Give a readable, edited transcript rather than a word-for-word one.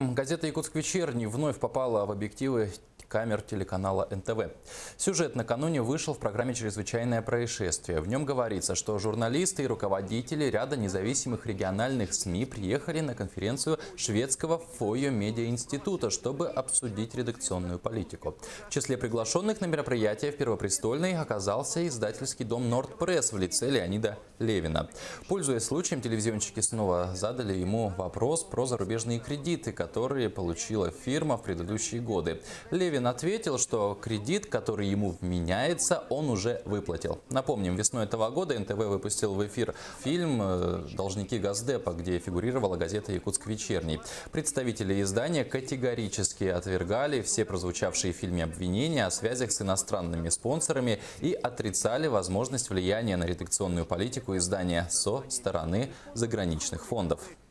Газета «Якутск вечерний» вновь попала в объективы камер телеканала НТВ. Сюжет накануне вышел в программе «Чрезвычайное происшествие». В нем говорится, что журналисты и руководители ряда независимых региональных СМИ приехали на конференцию шведского Фойо-медиа-института, чтобы обсудить редакционную политику. В числе приглашенных на мероприятие в Первопрестольной оказался издательский дом «Нордпресс» в лице Леонида Левина. Пользуясь случаем, телевизионщики снова задали ему вопрос про зарубежные кредиты, которые получила фирма в предыдущие годы. Левин ответил, что кредит, который ему вменяется, он уже выплатил. Напомним, весной этого года НТВ выпустил в эфир фильм «Должники Госдепа», где фигурировала газета «Якутск вечерний». Представители издания категорически отвергали все прозвучавшие в фильме обвинения о связях с иностранными спонсорами и отрицали возможность влияния на редакционную политику издания со стороны заграничных фондов.